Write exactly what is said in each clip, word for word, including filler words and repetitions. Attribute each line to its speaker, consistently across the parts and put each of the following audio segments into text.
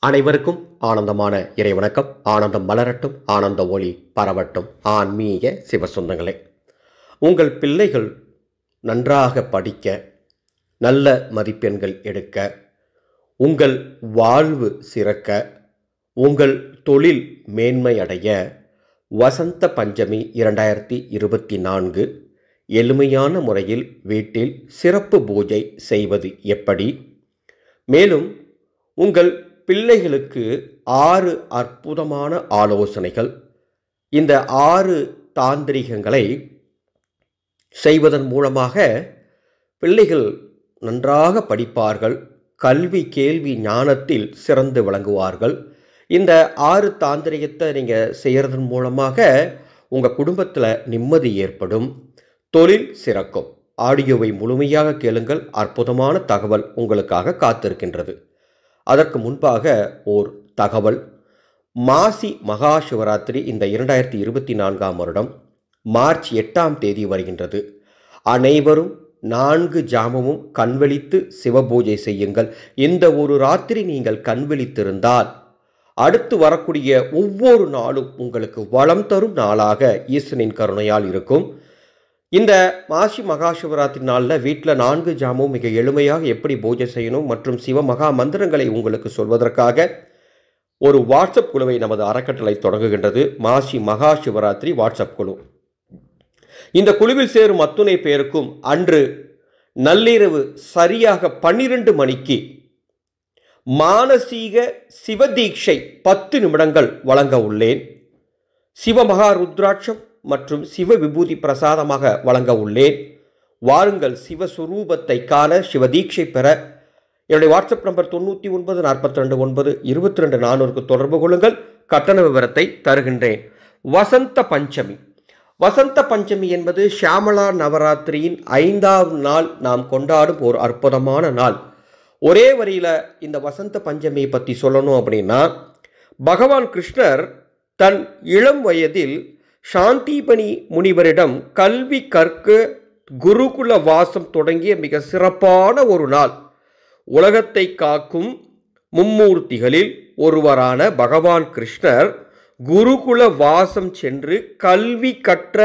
Speaker 1: அனைவருக்கும் ஆனந்தமான இறைவணக்கம். ஆனந்தம் மலரட்டும், ஆனந்த ஒளி பரவட்டும். ஆன்மீக சிவசொந்தங்களே, உங்கள் பிள்ளைகள் நன்றாக படிக்க, நல்ல மதிப்பெண்கள் எடுக்க, உங்கள் வாழ்வு சிறக்க, உங்கள் தொழில் மேன்மை அடைய வசந்த பஞ்சமி இரண்டாயிரத்தி இருபத்தி நான்கு எளிமையான முறையில் வீட்டில் சிறப்பு பூஜை செய்வது எப்படி, மேலும் உங்கள் பிள்ளைகளுக்கு ஆறு அற்புதமான ஆலோசனைகள், இந்த ஆறு தாந்திரிகங்களை செய்வதன் மூலமாக பிள்ளைகள் நன்றாக படிப்பார்கள், கல்வி கேள்வி ஞானத்தில் சிறந்து விளங்குவார்கள். இந்த ஆறு தாந்திரிகத்தை நீங்கள் செய்கிறதன் மூலமாக உங்கள் குடும்பத்தில் நிம்மதி ஏற்படும், தொழில் சிறக்கும். ஆடியோவை முழுமையாக கேளுங்கள், அற்புதமான தகவல் உங்களுக்காக காத்திருக்கின்றது. அதற்கு முன்பாக ஓர் தகவல். மாசி மகா சிவராத்திரி இந்த இரண்டாயிரத்தி இருபத்தி நான்காம் வருடம் மார்ச் எட்டாம் தேதி வருகின்றது. அனைவரும் நான்கு ஜாமமும் கண்விழித்து சிவபூஜை செய்யுங்கள். இந்த ஒரு ராத்திரி நீங்கள் கண்விழித்திருந்தால் அடுத்து வரக்கூடிய ஒவ்வொரு நாளும் உங்களுக்கு வளம் தரும் நாளாக ஈசனின் கருணையால் இருக்கும். இந்த மாசி மகா சிவராத்திரி நாளில் வீட்டில் நான்கு ஜாமும் மிக எளிமையாக எப்படி பூஜை செய்யணும் மற்றும் சிவ மகா மந்திரங்களை உங்களுக்கு சொல்வதற்காக ஒரு வாட்ஸ்அப் குழுவை நமது அறக்கட்டளை தொடங்குகின்றது. மாசி மகா சிவராத்திரி வாட்ஸ்அப் குழு. இந்த குழுவில் சேரும் அத்துணை பேருக்கும் அன்று நள்ளிரவு சரியாக பன்னிரண்டு மணிக்கு மானசீக சிவதீட்சை பத்து நிமிடங்கள் வழங்க உள்ளேன். சிவமகா ருத்ராட்சம் மற்றும் சிவ விபூதி பிரசாதமாக வழங்க உள்ளேன். வாருங்கள், சிவஸ்வரூபத்தை காண, சிவதீட்சை பெற என்னுடைய வாட்ஸ்அப் நம்பர் தொண்ணூற்றி ஒன்பது நாற்பத்தி ரெண்டு ஒன்பது இருபத்தி ரெண்டு நானூறுக்கு தொடர்பு கொள்ளுங்கள். கட்டண விவரத்தை தருகின்றேன். வசந்த பஞ்சமி. வசந்த பஞ்சமி என்பது ஷியாமளா நவராத்திரியின் ஐந்தாவது நாள் நாம் கொண்டாடும் ஒரு அற்புதமான நாள். ஒரே வரியில் இந்த வசந்த பஞ்சமியை பற்றி சொல்லணும் அப்படின்னா, பகவான் கிருஷ்ணர் தன் இளம் வயதில் சாந்திபனி முனிவரிடம் கல்வி கற்க குருகுல வாசம் தொடங்கிய மிக சிறப்பான ஒரு நாள். உலகத்தை காக்கும் மும்மூர்த்திகளில் ஒருவரான பகவான் கிருஷ்ணர் குருகுல வாசம் சென்று கல்வி கற்ற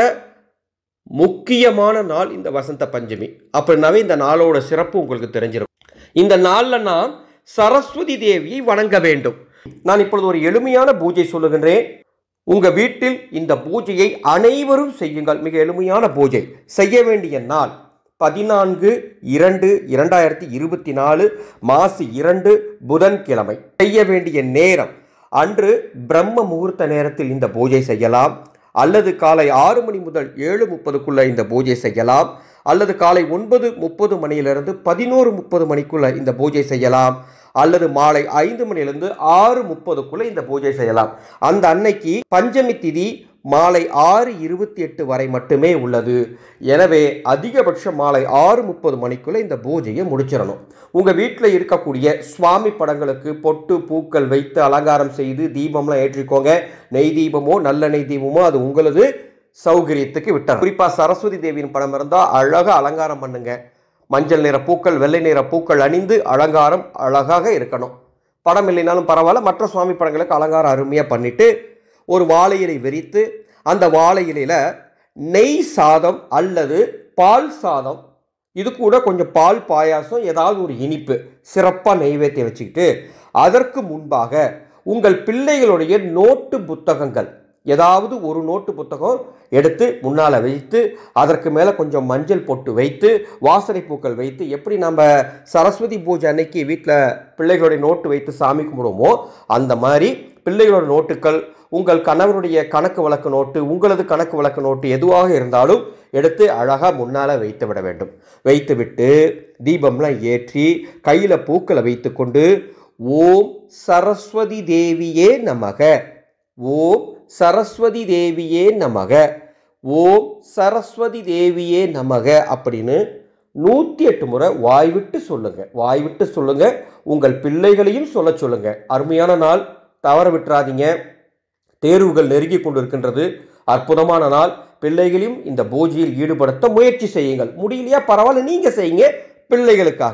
Speaker 1: முக்கியமான நாள் இந்த வசந்த பஞ்சமி. அப்படின்னாவே இந்த நாளோட சிறப்பு உங்களுக்கு தெரிஞ்சிருக்கும். இந்த நாளில் நாம் சரஸ்வதி தேவியை வணங்க வேண்டும். நான் இப்பொழுது ஒரு எளிமையான பூஜை சொல்லுகின்றேன். உங்கள் வீட்டில் இந்த பூஜையை அனைவரும் செய்யுங்கள். மிக எளிமையான பூஜை. செய்ய வேண்டிய நாள் பதினான்கு இரண்டு இரண்டாயிரத்தி இருபத்தி நாலு மாசி இரண்டு புதன்கிழமை. செய்ய வேண்டிய நேரம் அன்று பிரம்ம முகூர்த்த நேரத்தில் இந்த பூஜை செய்யலாம், அல்லது காலை ஆறு மணி முதல் ஏழு முப்பதுக்குள்ள இந்த பூஜை செய்யலாம், அல்லது காலை ஒன்பது முப்பது மணியிலிருந்து பதினோரு முப்பது மணிக்குள்ள இந்த பூஜை செய்யலாம், அல்லது மாலை ஐந்து மணிலிருந்து ஆறு முப்பதுக்குள்ள இந்த பூஜை செய்யலாம். அந்த அன்னைக்கு பஞ்சமி திதி மாலை ஆறு இருபத்தி எட்டு வரை மட்டுமே உள்ளது. எனவே அதிகபட்சம் மாலை ஆறு முப்பது மணிக்குள்ள இந்த பூஜையை முடிச்சிடணும். உங்க வீட்டில் இருக்கக்கூடிய சுவாமி படங்களுக்கு பொட்டு பூக்கள் வைத்து அலங்காரம் செய்து தீபம்லாம் ஏற்றிக்கோங்க. நெய் தீபமோ நல்லெண்ணெய் தீபமோ அது உங்களது சௌகரியத்துக்கு விட்டார். குறிப்பாக சரஸ்வதி தேவியின் படம் இருந்தால் அழகாக அலங்காரம் பண்ணுங்க. மஞ்சள் நிற பூக்கள், வெள்ளை நிற பூக்கள் அணிந்து அலங்காரம் அழகாக இருக்கணும். படம் இல்லைனாலும் பரவாயில்ல, மற்ற சுவாமி படங்களுக்கு அலங்காரம் அருமையாக பண்ணிட்டு ஒரு வாழை இலை விரித்து அந்த வாழை இலையில நெய் சாதம் அல்லது பால் சாதம், இது கூட கொஞ்சம் பால் பாயாசம், ஏதாவது ஒரு இனிப்பு சிறப்பாக நெய்வேத்தியம் வச்சுக்கிட்டு அதற்கு முன்பாக உங்கள் பிள்ளைகளுடைய நோட்டு புத்தகங்கள் ஏதாவது ஒரு நோட்டு புத்தகம் எடுத்து முன்னால் வைத்து அதற்கு மேலே கொஞ்சம் மஞ்சள் பொட்டு வைத்து வாசனை பூக்கள் வைத்து, எப்படி நம்ம சரஸ்வதி பூஜை அன்னைக்கு வீட்டில் பிள்ளைகளுடைய நோட்டு வைத்து சாமி கும்பிடுவோமோ அந்த மாதிரி பிள்ளைகளோட நோட்டுகள், உங்கள் கணவருடைய கணக்கு வழக்கு நோட்டு, உங்களது கணக்கு வழக்கு நோட்டு எதுவாக இருந்தாலும் எடுத்து அழகாக முன்னால் வைத்து விட வேண்டும். வைத்து விட்டு தீபம்லாம் ஏற்றி கையில் பூக்களை வைத்து கொண்டு ஓம் சரஸ்வதி தேவியே நமக, ஓம் சரஸ்வதி தேவியே நமக, ஓம் சரஸ்வதி தேவியே நமக அப்படின்னு நூற்றி எட்டு முறை வாய் விட்டு சொல்லுங்க. வாய் விட்டு சொல்லுங்க. உங்கள் பிள்ளைகளையும் சொல்ல சொல்லுங்க. அருமையான நாள், தவற விட்டுறாதீங்க. தேர்வுகள் நெருங்கி கொண்டிருக்கின்றது. அற்புதமான நாள். பிள்ளைகளையும் இந்த பூஜையில் ஈடுபடுத்த முயற்சி செய்யுங்கள். முடியலையா பரவாயில்ல, நீங்க செய்யுங்க பிள்ளைகளுக்காக.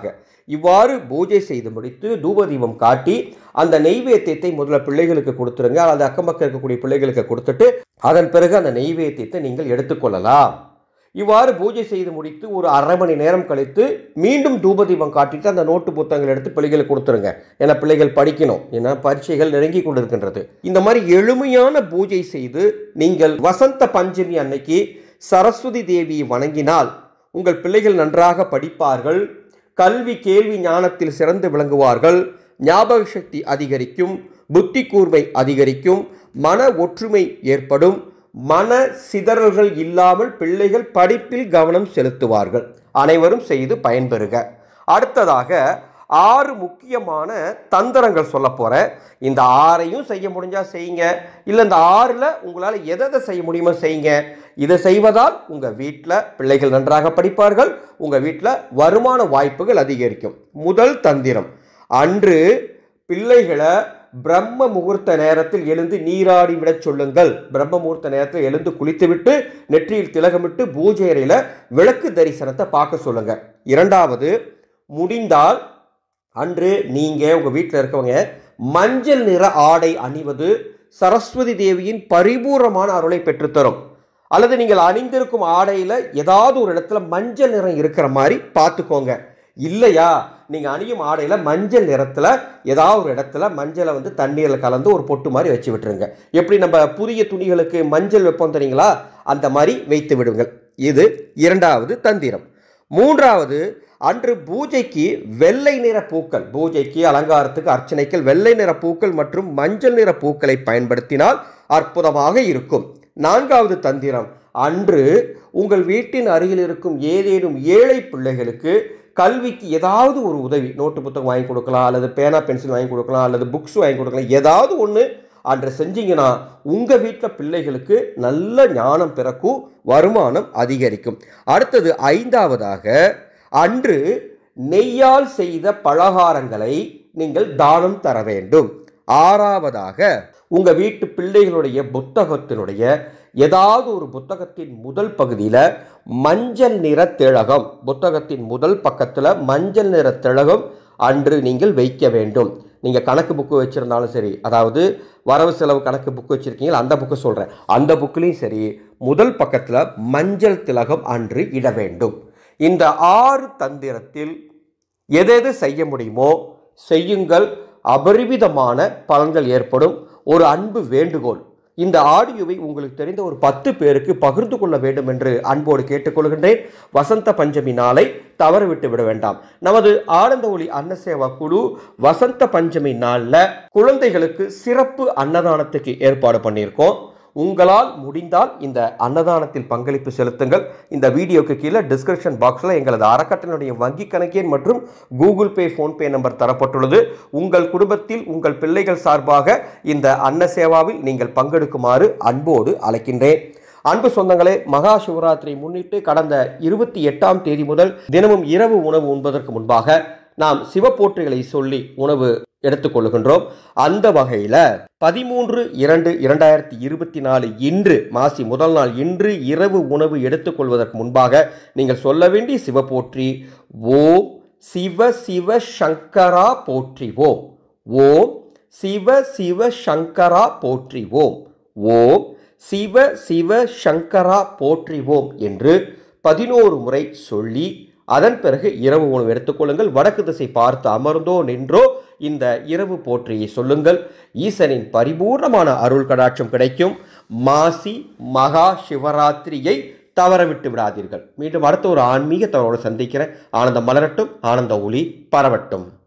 Speaker 1: இவ்வாறு பூஜை செய்து முடித்து தூபதீபம் காட்டி அந்த நெய்வேத்தியத்தை முதல்ல பிள்ளைகளுக்கு கொடுத்துருங்க, அல்லது அக்கம் பக்கம் இருக்கக்கூடிய பிள்ளைகளுக்கு கொடுத்துட்டு அதன் பிறகு அந்த நெய்வேத்தியத்தை நீங்கள் எடுத்துக்கொள்ளலாம். இவ்வாறு பூஜை செய்து முடித்து ஒரு அரை மணி நேரம் கழித்து மீண்டும் தூபதீபம் காட்டிட்டு அந்த நோட்டு புத்தகங்கள் எடுத்து பிள்ளைகளுக்கு கொடுத்துருங்க. ஏன்னா பிள்ளைகள் படிக்கணும், ஏன்னா பரீட்சைகள் நெருங்கி கொண்டிருக்கின்றது. இந்த மாதிரி எளிமையான பூஜை செய்து நீங்கள் வசந்த பஞ்சமி அன்னைக்கு சரஸ்வதி தேவியை வணங்கினால் உங்கள் பிள்ளைகள் நன்றாக படிப்பார்கள், கல்வி கேள்வி ஞானத்தில் சிறந்து விளங்குவார்கள், ஞாபக சக்தி அதிகரிக்கும், புத்தி கூர்மை அதிகரிக்கும், மன ஒற்றுமை ஏற்படும், மன சிதறல்கள் இல்லாமல் பிள்ளைகள் படிப்பில் கவனம் செலுத்துவார்கள். அனைவரும் செய்து பயன்பெறுக. அடுத்ததாக ஆறு முக்கியமான தந்திரங்கள் சொல்ல போகிறேன். இந்த ஆறையும் செய்ய முடிஞ்சால் செய்யுங்க, இல்லை இந்த ஆறில் உங்களால் எதை செய்ய முடியுமோ செய்யுங்க. இதை செய்வதால் உங்கள் வீட்டில் பிள்ளைகள் நன்றாக படிப்பார்கள், உங்கள் வீட்டில் வருமான வாய்ப்புகள் அதிகரிக்கும். முதல் தந்திரம், அன்று பிள்ளைகளை பிரம்ம முகூர்த்த நேரத்தில் எழுந்து நீராடி விட சொல்லுங்கள். பிரம்ம முகூர்த்த நேரத்தில் எழுந்து குளித்துவிட்டு நெற்றியில் திலகமிட்டு பூஜை அறையில் விளக்கு தரிசனத்தை பார்க்க சொல்லுங்க. இரண்டாவது, முடிந்தால் அன்று நீங்கள் உங்கள் வீட்டில் இருக்கவங்க மஞ்சள் நிற ஆடை அணிவது சரஸ்வதி தேவியின் பரிபூர்ணமான அருளை பெற்றுத்தரும். அல்லது நீங்கள் அணிந்திருக்கும் ஆடையில் ஏதாவது ஒரு இடத்துல மஞ்சள் நிறம் இருக்கிற மாதிரி பார்த்துக்கோங்க. இல்லையா, நீங்கள் அணியும் ஆடையில் மஞ்சள் நிறத்தில் ஏதாவது ஒரு இடத்துல மஞ்சளை வந்து தண்ணீரில் கலந்து ஒரு பொட்டு மாதிரி வச்சு விட்டுருங்க. எப்படி நம்ம புதிய துணிகளுக்கு மஞ்சள் வைப்போம் தெரியுங்களா, அந்த மாதிரி வைத்து விடுங்கள். இது இரண்டாவது தந்திரம். மூன்றாவது, அன்று பூஜைக்கு வெள்ளை நிற பூக்கள், பூஜைக்கு அலங்காரத்துக்கு அர்ச்சனைக்கு வெள்ளை நிற பூக்கள் மற்றும் மஞ்சள் நிற பூக்களை பயன்படுத்தினால் அற்புதமாக இருக்கும். நான்காவது தந்திரம், அன்று உங்கள் வீட்டின் அருகில் இருக்கும் ஏதேனும் ஏழை பிள்ளைகளுக்கு கல்விக்கு ஏதாவது ஒரு உதவி, நோட்டு புத்தகம் வாங்கி கொடுக்கலாம், அல்லது பேனா பென்சில் வாங்கி கொடுக்கலாம், அல்லது புக்ஸ் வாங்கி கொடுக்கலாம், ஏதாவது ஒன்று அன்று செஞ்சீங்கன்னா உங்கள் வீட்டில் பிள்ளைகளுக்கு நல்ல ஞானம் பிறக்கும், வருமானம் அதிகரிக்கும். அடுத்தது ஐந்தாவதாக, அன்று நெய்யால் செய்த பலகாரங்களை நீங்கள் தானம் தர வேண்டும். ஆறாவதாக, உங்கள் வீட்டு பிள்ளைகளுடைய புத்தகத்தினுடைய ஏதாவது ஒரு புத்தகத்தின் முதல் பகுதியில் மஞ்சள் நிற திலகம், புத்தகத்தின் முதல் பக்கத்தில் மஞ்சள் நிற திலகம் அன்று நீங்கள் வைக்க வேண்டும். நீங்கள் கணக்கு புக்கு வச்சுருந்தாலும் சரி, அதாவது வரவு செலவு கணக்கு புக்கு வச்சுருக்கீங்களா அந்த புக்கு சொல்கிறேன், அந்த புக்குலேயும் சரி முதல் பக்கத்தில் மஞ்சள் திலகம் அன்று இட வேண்டும். இந்த ஆறு தந்திரத்தில் எதெது செய்ய முடியுமோ செய்யுங்கள், அபரிவிதமான பலன்கள் ஏற்படும். ஒரு அன்பு வேண்டுகோள், இந்த ஆடியோவை உங்களுக்கு தெரிந்த ஒரு பத்து பேருக்கு பகிர்ந்து கொள்ள வேண்டும் என்று அன்போடு கேட்டுக்கொள்கின்றேன். வசந்த பஞ்சமி நாளை தவறவிட்டு விட வேண்டாம். நமது ஆனந்த ஒளி அன்னசேவா குழு வசந்த பஞ்சமி நாளில் குழந்தைகளுக்கு சிறப்பு அன்னதானத்துக்கு ஏற்பாடு பண்ணியிருக்கோம். உங்களால் முடிந்தால் இந்த அன்னதானத்தில் பங்களிப்பு செலுத்துங்கள். இந்த வீடியோக்கு கீழே டிஸ்கிரிப்ஷன் பாக்ஸில் எங்களது அறக்கட்டளையுடைய வங்கி கணக்கெண் மற்றும் கூகுள் பே, ஃபோன்பே நம்பர் தரப்பட்டுள்ளது. உங்கள் குடும்பத்தில் உங்கள் பிள்ளைகள் சார்பாக இந்த அன்ன சேவாவில் நீங்கள் பங்கெடுக்குமாறு அன்போடு அழைக்கின்றேன். அன்பு சொந்தங்களே, மகா சிவராத்திரி முன்னிட்டு கடந்த இருபத்தி எட்டாம் தேதி முதல் தினமும் இரவு உணவு உண்பதற்கு முன்பாக நாம் சிவப்போற்றிகளை சொல்லி உணவு எடுத்துக்கொள்ளுகின்றோம். அந்த வகையில் பதிமூன்று இரண்டு இரண்டாயிரத்தி இருபத்தி நாலு இன்று மாசி முதல் நாள் இன்று இரவு உணவு எடுத்துக்கொள்வதற்கு முன்பாக நீங்கள் சொல்ல வேண்டிய சிவப்போற்றி, ஓம் சிவ சிவ சங்கரா போற்றிவோம், ஓம் சிவ சிவ சங்கரா போற்றிவோம், ஓம் சிவ சிவ சங்கரா போற்றிவோம் என்று பதினோரு முறை சொல்லி அதன் பிறகு இரவு உணவு எடுத்துக்கொள்ளுங்கள். வடக்கு திசை பார்த்து அமர்ந்தோ நின்றோ இந்த இரவு போற்றியை சொல்லுங்கள். ஈசனின் பரிபூர்ணமான அருள் கடாட்சம் கிடைக்கும். மாசி மகா சிவராத்திரியை தவறவிட்டு விடாதீர்கள். மீண்டும் அடுத்த ஒரு ஆன்மீக தவறோடு சந்திக்கிறேன். ஆனந்தம் மலரட்டும், ஆனந்த ஒளி பரவட்டும்.